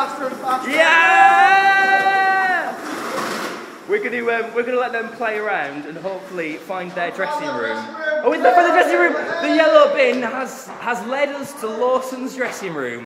faster and faster. Yeah! We're gonna let them play around and hopefully find their dressing room. Oh, for the dressing room, the yellow bin has led us to Lawson's dressing room.